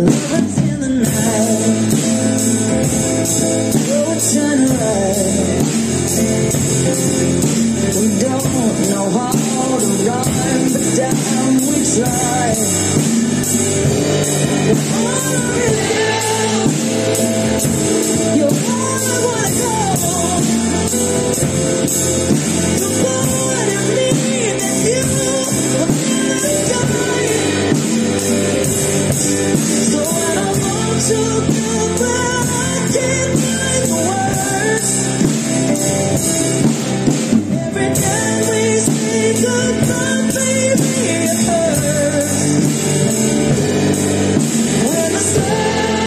Lovers in the night, oh, shine bright. We don't know how to rhyme, but damn, we try. You're all I wanna go.